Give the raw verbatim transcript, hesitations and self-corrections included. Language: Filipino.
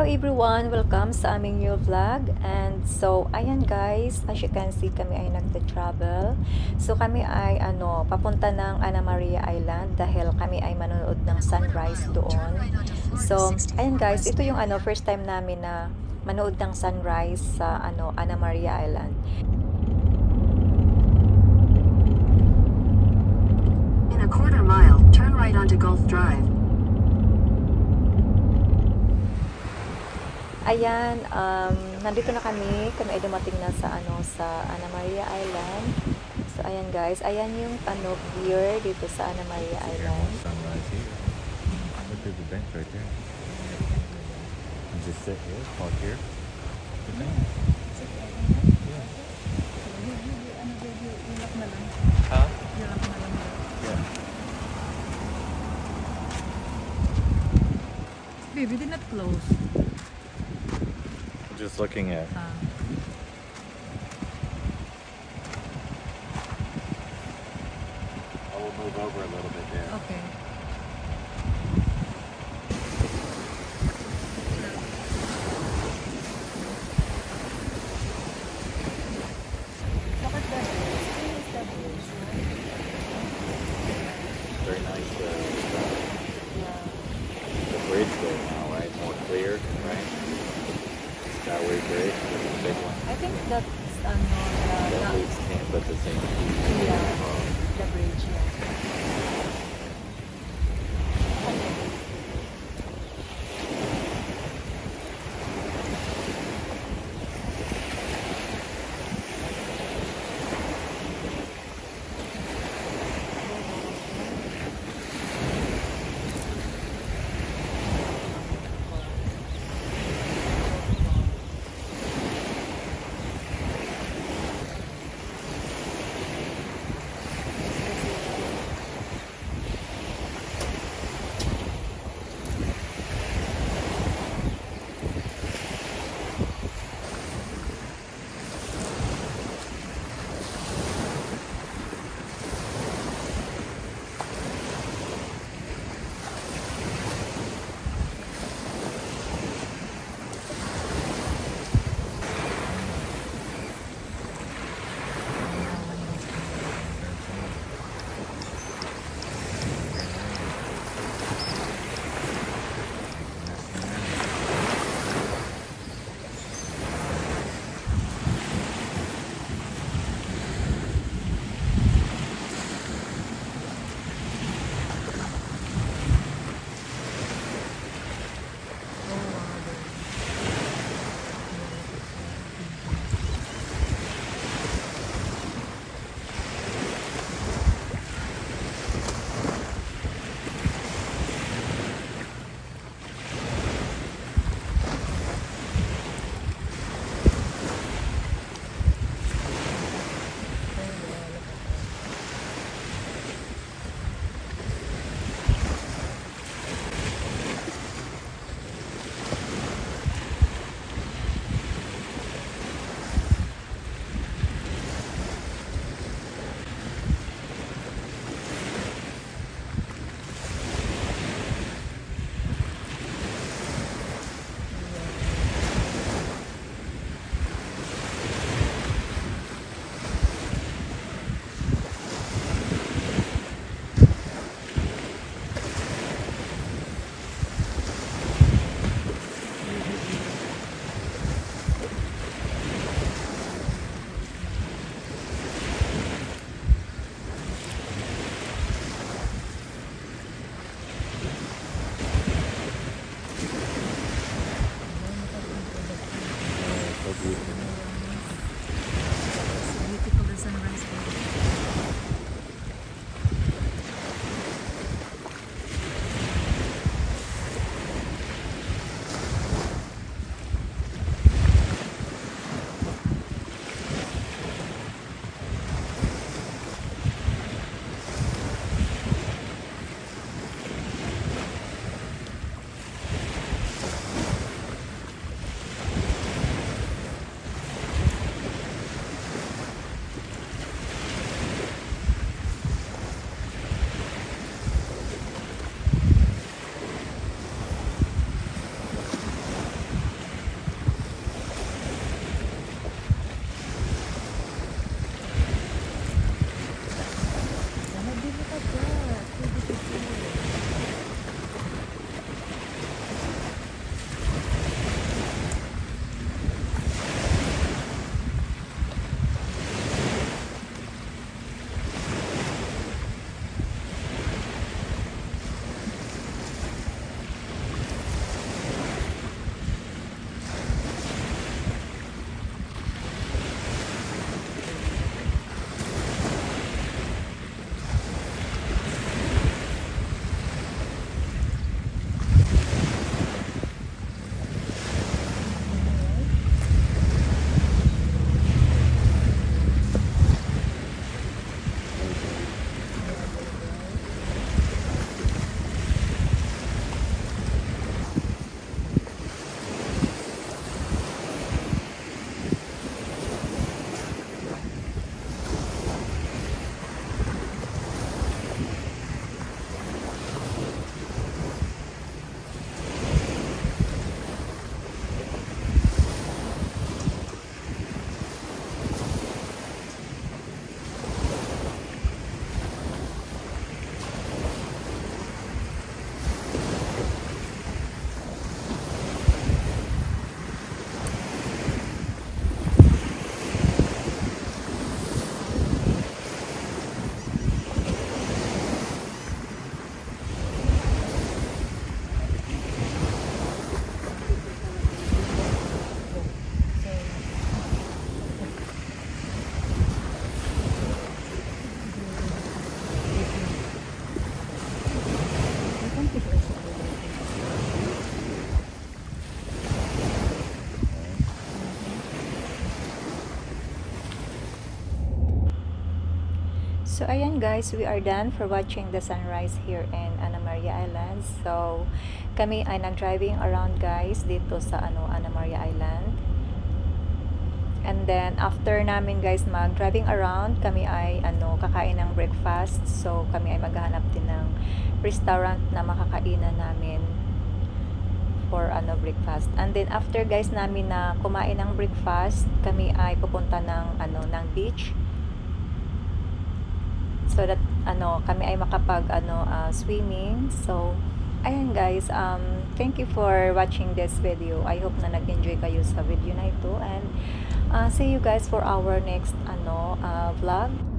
everyone! Welcome sa aming new vlog. And so, ayan guys, as you can see, kami ay nagta-travel. So, kami ay ano, papunta ng Ana Maria Island dahil kami ay manonood ng sunrise doon. So, ayan guys, ito yung ano, first time namin na manood ng sunrise sa ano, Ana Maria Island. In a quarter mile, turn right onto Gulf Drive. Ayan, um, nandito na kami. Kami ay dumating na sa ano sa Ana Maria Island. So ayan guys, ayan yung ano pier dito sa Ana Maria Island. Sunrise here. Look at the bench right there. And just sit here, park here. Sit down. Yeah. Huh? Yeah. Baby, did not close. Just looking at. Ah. I will move over a little bit there. Okay. Look at that. Very nice. Uh, the bridge there now, right? More clear, right? Skyway Bridge, the big one. I think that's ano the, That the, leads Tampa to Saint yeah, Um, the bridge. Yeah. So ayan guys, we are done for watching the sunrise here in Anna Maria Island. So kami ay nag-driving around guys dito sa ano Anna Maria Island. And then after namin guys mag-driving around, kami ay ano kakain ng breakfast. So kami ay maghahanap din ng restaurant na makakainan namin for ano breakfast. And then after guys namin na kumain ng breakfast, kami ay pupunta ng ano ng beach. So that ano kami ay makapag ano uh, swimming. So ayan guys, um thank you for watching this video. I hope na nag-enjoy kayo sa video na ito, and uh, see you guys for our next ano uh, vlog.